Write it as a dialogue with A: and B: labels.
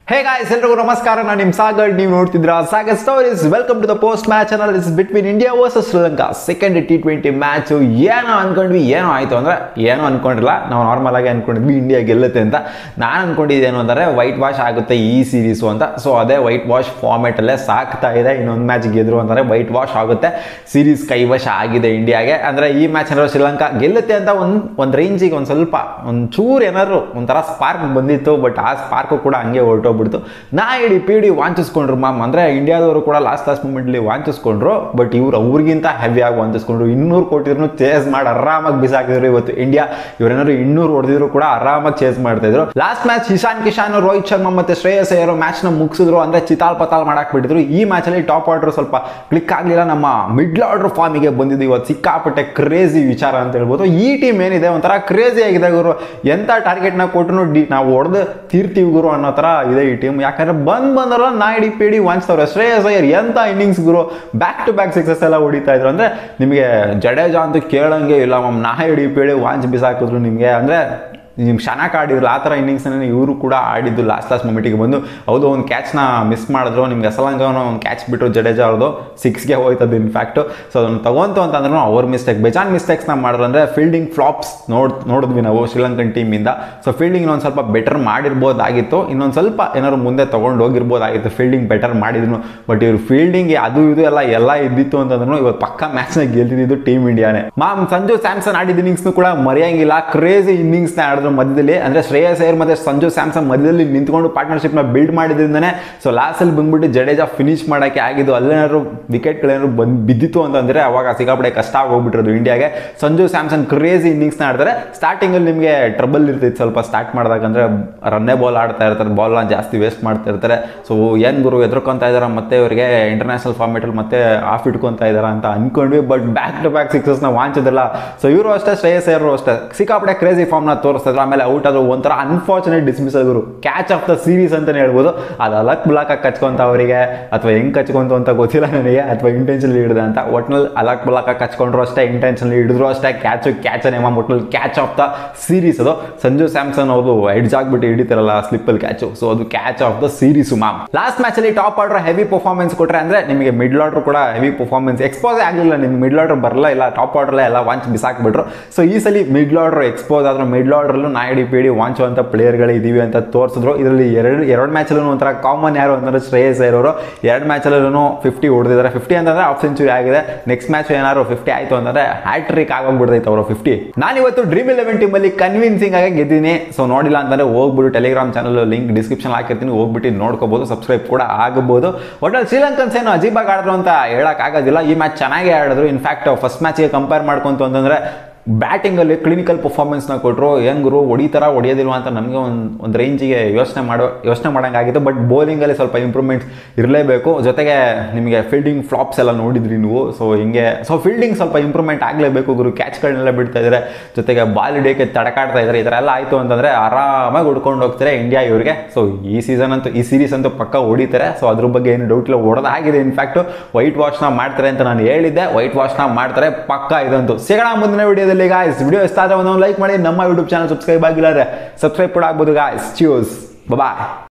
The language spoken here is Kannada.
A: Hey guys, hello, namaskara. I am Sagar. You ನೋಡ್ತಿದ್ದೀರಾ Sagar Stories. Welcome to the post match channel. This is between India versus Sri Lanka. Second T20 match. ಏನೋ ಅನ್ಕೊಂಡ್ವಿ, ಏನೋ ಆಯ್ತು ಅಂದ್ರೆ ಏನೋ ಅನ್ಕೊಂಡಿಲ್ಲ. ನಾವು ನಾರ್ಮಲ್ ಆಗಿ ಅನ್ಕೊಂಡಿದ್ವಿ ಇಂಡಿಯಾ ಗೆಲ್ಲುತ್ತೆ ಅಂತ. ನಾನು ಅನ್ಕೊಂಡಿದ್ದೇನು ಅಂದ್ರೆ ವೈಟ್ ವಾಶ್ ಆಗುತ್ತೆ ಈ ಸೀರೀಸ್ ಅಂತ. ಸೊ ಅದೇ ವೈಟ್ ವಾಶ್ ಫಾರ್ಮ್ಯಾಟ್ ಅಲ್ಲೇ ಸಾಕ್ತಾ ಇದೆ. ಇನ್ನೊಂದು ಮ್ಯಾಚ್ ಗೆದ್ರು ಅಂದ್ರೆ ವೈಟ್ ವಾಶ್ ಆಗುತ್ತೆ. ಸೀರೀಸ್ ಕೈವಶ ಆಗಿದೆ ಇಂಡಿಯಾಗೆ. ಅಂದ್ರೆ ಈ ಮ್ಯಾಚ್ ಏನಾದ್ರು ಶ್ರೀಲಂಕಾ ಗೆಲ್ಲುತ್ತೆ ಅಂತ ಒಂದು ರೇಂಜಿಗೆ ಒಂದು ಸ್ವಲ್ಪ ಒಂಚೂರು ಏನಾದ್ರು ಒಂಥರ ಸ್ಪಾರ್ಕ್ ಬಂದಿತ್ತು. ಬಟ್ ಆ ಸ್ಪಾರ್ಕು ಕೂಡ ಹಂಗೆ ಹೊರಟೋಗ್ಬಿಡ್ತು. ನಾ ಇಡೀ ಪಿಡಿ ವಾಂಚಿಸ್ಕೊಂಡ್ರು ಮಾಮ್. ಅಂದ್ರೆ ಇಂಡಿಯಾದವರು ಕೂಡ ಲಾಸ್ಟ್ ಮೂಮೆಂಟ್ಲಿ ವಾಂಚಿಸ್ಕೊಂಡ್ರು. ಬಟ್ ಅವ್ರಿಗಿಂತ ಹೆವಿ ಆಗಿ ವಾಂಚಿಸ್ಕೊಂಡ್ರು. 200 ಕೊಟ್ಟಿದ್ರು ಚೇಸ್ ಮಾಡಿ ಆರಾಮಾಗಿ ಬಿಸಾಕಿದ್ರು. ಇವತ್ತು ಇಂಡಿಯಾ ಇವರೇನಾದ್ರು 200 ಹೊಡೆದಿದ್ರು ಕೂಡ ಆರಾಮಾಗಿ ಚೇಸ್ ಮಾಡ್ತಾ ಇದ್ರು. ಲಾಸ್ಟ್ ಮ್ಯಾಚ್ ಇಶಾನ್ ಕಿಶಾನ್, ರೋಹಿತ್ ಶರ್ಮಾ ಮತ್ತೆ ಶ್ರೇಯಸ್ ಅಯ್ಯರ್ ಮ್ಯಾಚ್ ನ ಮುಗಿಸಿದ್ರು. ಅಂದ್ರೆ ಚಿತಾಲ್ ಪತಾಲ್ ಮಾಡಾಕ್ ಬಿಟ್ಟಿದ್ರು. ಈ ಮ್ಯಾಚ್ ಅಲ್ಲಿ ಟಾಪ್ ಆರ್ಡರ್ ಸ್ವಲ್ಪ ಕ್ಲಿಕ್ ಆಗ್ಲಿಲ್ಲ. ನಮ್ಮ ಮಿಡ್ಲ್ ಆರ್ಡರ್ ಫಾರ್ಮಿಗೆ ಬಂದಿದ್ದು ಇವತ್ತು ಸಿಕ್ಕಾಪಟ್ಟೆ ಕ್ರೇಜಿ ವಿಚಾರ ಅಂತ ಹೇಳ್ಬೋದು. ಈ ಟೀಮ್ ಏನಿದೆ ಒಂಥರ ಕ್ರೇಜಿ ಆಗಿದೆ ಗುರು. ಎಂತ ಟಾರ್ಗೆಟ್ ನ ಕೊಟ್ಟರು ನಾವು ಹೊಡೆದು ತೀರ್ತೀವಿ ಗುರು ಅನ್ನೋ ತರ ಇದೆ ಈ ಟೀಮ್. ಯಾಕಂದ್ರೆ ಬಂದವರ ನಾ ಇಡೀ ಪಿಡಿ ವಾಂಚ್ತವ್ರೆ. ಶ್ರೇಯಸ್ ಅಯ್ಯರ್ ಎಂತ ಇನ್ನಿಂಗ್ಸ್ ಗುರು, ಬ್ಯಾಕ್ ಟು ಬ್ಯಾಕ್ ಸಿಕ್ಸಸ್ ಎಲ್ಲ ಹೊಡಿತಾ ಇದ್ರು. ಅಂದ್ರೆ ನಿಮಗೆ ಜಡೇಜಾ ಅಂತೂ ಕೇಳಂಗೆ ಇಲ್ಲ ಮಾಮ್. ನಾ ಇಡೀ ಪಿಡಿ ವಾಂಚ್ ಬಿಸಾಕಿದ್ರು ನಿಮ್ಗೆ. ಅಂದ್ರೆ ನಿಮ್ಗೆ ಚೆನ್ನಾಗಿ ಆಡಿದ್ರು ಆ ಥರ ಇನ್ನಿಂಗ್ಸನ್ನು ಇವರು ಕೂಡ ಆಡಿದ್ದು ಲಾಸ್ಟ್ ಮೊಮೆಂಟಿಗೆ ಬಂದು. ಹೌದು, ಒಂದು ಕ್ಯಾಚ್ನ ಮಿಸ್ ಮಾಡಿದ್ರು. ನಿಮ್ಗೆ ಅಸಲಂಗವನು ಒಂದು ಕ್ಯಾಚ್ ಬಿಟ್ಟರು ಜಡೇಜಾ ಅವ್ರದ್ದು 6ಗೆ ಹೋಯ್ತದ್ದು ಇನ್ಫ್ಯಾಕ್ಟು. ಸೊ ಅದನ್ನು ತಗೊಂತು ಅಂತಂದ್ರೂ ಅವ್ರ ಮಿಸ್ಟೇಕ್, ಬೇಜಾನ್ ಮಿಸ್ಟೇಕ್ಸ್ನ ಮಾಡಿದ್ರು. ಅಂದರೆ ಫೀಲ್ಡಿಂಗ್ ಫ್ಲಾಪ್ಸ್ ನೋಡಿದ್ವಿ ನಾವು ಶ್ರೀಲಂಕನ್ ಟೀಮಿಂದ. ಸೊ ಫೀಲ್ಡಿಂಗ್ ಇನ್ನೊಂದು ಸ್ವಲ್ಪ ಬೆಟರ್ ಮಾಡಿರ್ಬೋದಾಗಿತ್ತು. ಇನ್ನೊಂದು ಸ್ವಲ್ಪ ಏನಾದ್ರು ಮುಂದೆ ತೊಗೊಂಡು ಹೋಗಿರ್ಬೋದಾಗಿತ್ತು ಫೀಲ್ಡಿಂಗ್ ಬೆಟರ್ ಮಾಡಿದ್ರು. ಬಟ್ ಇವರು ಫೀಲ್ಡಿಂಗ್ ಅದು ಇದು ಎಲ್ಲ ಇದ್ದಿತ್ತು ಅಂತಂದ್ರೂ ಇವತ್ತು ಪಕ್ಕ ಮ್ಯಾಚ್ನ ಗೆಲ್ತಿದ್ದು ಟೀಮ್ ಇಂಡಿಯಾನೇ ಮಾಮ್. ಸಂಜು ಸ್ಯಾಮ್ಸನ್ ಆಡಿದ ಇನ್ನಿಂಗ್ಸ್ನು ಕೂಡ ಮರೆಯಂಗಿಲ್ಲ. ಕ್ರೇಜಿ ಇನ್ನಿಂಗ್ಸ್ನ ಆಡಿದ್ರು ಮಧ್ಯದಲ್ಲಿ. ಅಂದ್ರೆ ಶ್ರೇಯಸ್ ಅಯ್ಯರ್ ಮತ್ತೆ ಸಂಜು ಸ್ಯಾಮ್ಸನ್ ಮಧ್ಯದಲ್ಲಿ ನಿಂತ್ಕೊಂಡು ಪಾರ್ಟ್ನರ್ಶಿಪ್ ನ ಬಿಲ್ಡ್ ಮಾಡಿದ್ರಿಂದನೇ ಸೊ ಲಾಸ್ಟ್ ಅಲ್ಲಿ ಬಂದ್ಬಿಟ್ಟು ಜಡೇಜಾ ಫಿನಿಶ್ ಮಾಡಕ್ಕೆ ಆಗಿದ್ದು. ಅಲ್ಲೇನಾದ್ರು ವಿಕೆಟ್ಗಳೇನಾದ್ರು ಬಿದ್ದಿತ್ತು ಅಂತಂದ್ರೆ ಅವಾಗ ಸಿಕ್ಕಾಪಟ್ಟೆ ಕಷ್ಟ ಆಗೋಗ್ಬಿಟ್ಟಿರೋದು ಇಂಡಿಯಾಗೆ. ಸಂಜು ಸ್ಯಾಮ್ಸನ್ ಕ್ರೇಜಿ ಇನ್ನಿಂಗ್ಸ್ ನ ಆಡ್ತಾರೆ. ಸ್ಟಾರ್ಟಿಂಗ್ ಅಲ್ಲಿ ನಿಮಗೆ ಟ್ರಬಲ್ ಇರ್ತಿತ್ತು ಸ್ವಲ್ಪ ಸ್ಟಾರ್ಟ್ ಮಾಡಿದಾಗ. ಅಂದ್ರೆ ರನ್ನೇ ಬಾಲ್ ಆಡ್ತಾ ಇರ್ತಾರೆ, ಬಾಲ್ ನ ಜಾಸ್ತಿ ವೇಸ್ಟ್ ಮಾಡ್ತಾ ಇರ್ತಾರೆ. ಸೊ ಏನ್ ಗುರು ಎದ್ರಕೊಂತ ಇದಾರೆ ಮತ್ತೆ ಇವರಿಗೆ ಇಂಟರ್ನ್ಯಾಷನಲ್ ಫಾರ್ಮೆಟ್ ಅಲ್ಲಿ ಮತ್ತೆ ಆಫ್ ಇಟ್ಕೊಂತ ಇದಾರ ಅಂತ ಅನ್ಕೊಂಡ್ವಿ. But back to back sixes ನ ವಾಂಚಿದ್ರಲ್ಲ. ಸೊ ಇವರು ಅಷ್ಟೇ, ಶ್ರೇಯಸ್ ಅಯ್ಯರ್ ಅಷ್ಟೇ ಸಿಕ್ಕಾಪಟ್ಟೆ ಕ್ರೇಜಿ ಫಾರ್ಮ್ ನ ತೋರಿಸ್ತಾ. ಆಮೇಲೆ ಔಟ್ ಆದ್ರೂ ಒಂಥರ ಅನ್ಫಾರ್ಚುನೇಟ್ ಡಿಸ್ಮಿಸಲ್ ಗುರು. ಕ್ಯಾಚ್ ಆಫ್ ದ ಸೀರೀಸ್ ಅಂತಾನೆ ಹೇಳ್ಬೋದು. ಅದು ಅಲಕ್ ಬ್ಲಾಕ್ ಆಗಿ ಕಚ್ಕೊಂತ ಅವರಿಗೆ, ಅಥವಾ ಹೆಂಗ್ ಕಚ್ಕೊಂತು ಅಂತ ಗೊತ್ತಿಲ್ಲ ನನಗೆ, ಅಥವಾ ಇಂಟೆನ್ಷನ್ಲಿ ಹಿಡಿದ ಅಂತ. ಒಟ್ನಲ್ಲಿ ಅಲಕ್ ಬ್ಲಾಕ್ ಆಗಿ ಕಚ್ಕೊಂಡ್ರು ಅಷ್ಟೇ, ಇಂಟೆನ್ಷನ್ಲಿ ಹಿಡಿದ್ರು ಅಷ್ಟೇ. ಕ್ಯಾಚನೇ ಒಟ್ನಲ್ಲಿ ಕ್ಯಾಚ್ ಆಫ್ ದ ಸೀರೀಸ್ ಅದು. ಸಂಜು ಸ್ಯಾಮ್ಸನ್ ಅವರು ಎಡ್ಜ್ ಆಗ್ಬಿಟ್ಟು ಹಿಡಿತಾರಲ್ಲ ಸ್ಲಿಪ್ಪಲ್ಲಿ ಕ್ಯಾಚು. ಸೊ ಅದು catch of the series ma'am. Last match ಅಲ್ಲಿ ಟಾಪ್ ಆರ್ಡರ್ ಹೆವಿ ಪರ್ಫಾರ್ಮೆನ್ಸ್ ಕೊಟ್ರೆ. ಅಂದ್ರೆ ನಿಮಗೆ ಮಿಡ್ಲ್ ಆರ್ಡರ್ ಕೂಡ ಹೆವಿ ಪರ್ಫಾರ್ಮೆನ್ಸ್ ಎಕ್ಸ್ಪೋಸ್ ಆಗಲಿಲ್ಲ. ನಿಮ್ಗೆ ಮಿಡ್ಲ್ ಆರ್ಡರ್ ಬರಲ್ಲ, ಇಲ್ಲ ಟಾಪ್ ಆರ್ಡರ್ ಎಲ್ಲ ವಾಂಚ್ ಬಿಸಾಕ್ಬಿಟ್ರು. ಸೊ ಈ ಸಲ ಮಿಡ್ಲ್ ಆರ್ಡರ್ ಎಕ್ಸ್ಪೋಸ್ ಆದ್ರು. ಮಿಡ್ಲ್ ಆರ್ಡರ್ ನಾಯ್ಡಿ ಪಿಡಿ ವಾಂಚುವಂತ ಪ್ಲೇಯರ್ಗಳು ಇದೀವಿ ಅಂತ ತೋರಿಸಿದ್ರು. ಇದರಲ್ಲಿ ಎರಡು ಮ್ಯಾಚ್ ಅಲ್ಲೂ ಒಂಥರ ಕಾಮನ್ ಯಾರು ಅಂತಂದ್ರೆ ಶ್ರೇಯಸ್ ಅಯ್ಯರ್ ಅವರು 2 ಮ್ಯಾಚ್ ಅಲ್ಲೂ 50 ಹೊಡೆದಿದ್ದಾರೆ. 50 ಅಂತಂದ್ರೆ ಹಾಫ್ ಸೆಂಚುರಿ ಆಗಿದೆ. ನೆಕ್ಸ್ಟ್ ಮ್ಯಾಚ್ ಏನಾದ್ರು 50 ಆಯ್ತು ಅಂತಂದ್ರೆ ಹ್ಯಾಟ್ರಿಕ್ ಆಗೋಗ್ಬಿಡ್ತೈತೆ ಅವರು 50. ನಾನಿವತ್ತು Dream11 ಟೀಮ್ ಅಲ್ಲಿ ಕನ್ವಿನ್ಸಿಂಗ್ ಆಗಿ ಗೆದ್ದೀನಿ. ಸೊ ನೋಡಿಲ್ಲ ಅಂತಂದ್ರೆ ಹೋಗ್ಬಿಟ್ಟು ಟೆಲಿಗ್ರಾಮ್ ಚಾನಲ್ ಲಿಂಕ್ ಡಿಸ್ಕ್ರಿಪ್ಷನ್ ಹಾಕಿರ್ತೀನಿ, ಹೋಗ್ಬಿಟ್ಟು ನೋಡ್ಕೋಬಹುದು, ಸಬ್ಸ್ಕ್ರೈಬ್ ಕೂಡ ಆಗಬಹುದು. ಒಟ್ಟಲ್ಲಿ ಶ್ರೀಲಂಕನ್ಸ್ ಏನು ಅಜೀಬಾಗಿ ಆಡಿದ್ರು ಅಂತ ಹೇಳಕ್ ಆಗೋದಿಲ್ಲ. ಈ ಮ್ಯಾಚ್ ಚೆನ್ನಾಗಿ ಆಡಿದ್ರು. ಇನ್ಫ್ಯಾಕ್ಟ್ ಫಸ್ಟ್ ಮ್ಯಾಚ್ಗೆ ಕಂಪೇರ್ ಮಾಡ್ಕೊಂತು ಅಂತಂದ್ರೆ ಬ್ಯಾಟಿಂಗ್ ಅಲ್ಲಿ ಕ್ಲಿನಿಕಲ್ ಪರ್ಫಾರ್ಮೆನ್ಸ್ ನ ಕೊಟ್ಟರು. ಹೆಂಗ್ ಗುರು ಹೊಡಿಯೋದಿಲ್ವಾ ಅಂತ ನಮಗೆ ಒಂದು ರೇಂಜಿಗೆ ಯೋಚನೆ ಮಾಡಂಗಾಗಿತ್ತು. ಬಟ್ ಬೌಲಿಂಗ್ ಅಲ್ಲಿ ಸ್ವಲ್ಪ ಇಂಪ್ರೂವ್ಮೆಂಟ್ಸ್ ಇರಲೇಬೇಕು. ಜೊತೆಗೆ ನಿಮಗೆ ಫೀಲ್ಡಿಂಗ್ ಫ್ಲಾಪ್ಸ್ ಎಲ್ಲ ನೋಡಿದ್ರಿ ನೀವು. ಸೊ ಫೀಲ್ಡಿಂಗ್ ಸ್ವಲ್ಪ ಇಂಪ್ರೂವ್ಮೆಂಟ್ ಆಗಲೇಬೇಕು ಗುರು. ಕ್ಯಾಚ್ಗಳನ್ನೆಲ್ಲ ಬಿಡ್ತಾ ಇದ್ದಾರೆ, ಜೊತೆಗೆ ಬಾಲ್ ಹಿಡಿಯೋಕೆ ತಡಕಾಡ್ತಾ ಇದ್ದಾರೆ. ಈ ಥರ ಎಲ್ಲ ಆಯಿತು ಅಂತಂದ್ರೆ ಆರಾಮಾಗಿ ಹೊಡ್ಕೊಂಡು ಹೋಗ್ತಾರೆ ಇಂಡಿಯಾ ಇವರಿಗೆ. ಸೊ ಈ ಸೀರೀಸ್ ಅಂತೂ ಪಕ್ಕ ಹೊಡಿತಾರೆ. ಸೊ ಅದ್ರ ಬಗ್ಗೆ ಏನು ಡೌಟ್ ಇಲ್ಲ, ಹೊಡೆದಾಗಿದೆ. ಇನ್ಫ್ಯಾಕ್ಟ್ ವೈಟ್ ವಾಶ್ ನ ಮಾಡ್ತಾರೆ ಅಂತ ನಾನು ಹೇಳಿದ್ದೆ. ವೈಟ್ ವಾಶ್ ನ ಮಾಡ್ತಾರೆ ಪಕ್ಕ ಇದಂತೂ. ಸಿಗೋಣ ಮುಂದಿನ ವಿಡಿಯೋದಲ್ಲಿ ಗಾಯ್ಸ್. ವಿಡಿಯೋ ಇಷ್ಟ ಆದ್ರೆ ಒಂದು ಲೈಕ್ ಮಾಡಿ. ನಮ್ಮ ಯೂಟ್ಯೂಬ್ ಚಾನಲ್ ಸಬ್ಸ್ಕ್ರೈಬ್ ಆಗಿಲ್ಲ ಅಂದ್ರೆ ಸಬ್ಸ್ಕ್ರೈಬ್ ಕೂಡ ಆಗ್ಬೋದು ಗಾಯ್ಸ್. ಚ್ಯೂಸ್, ಬಾಯ್.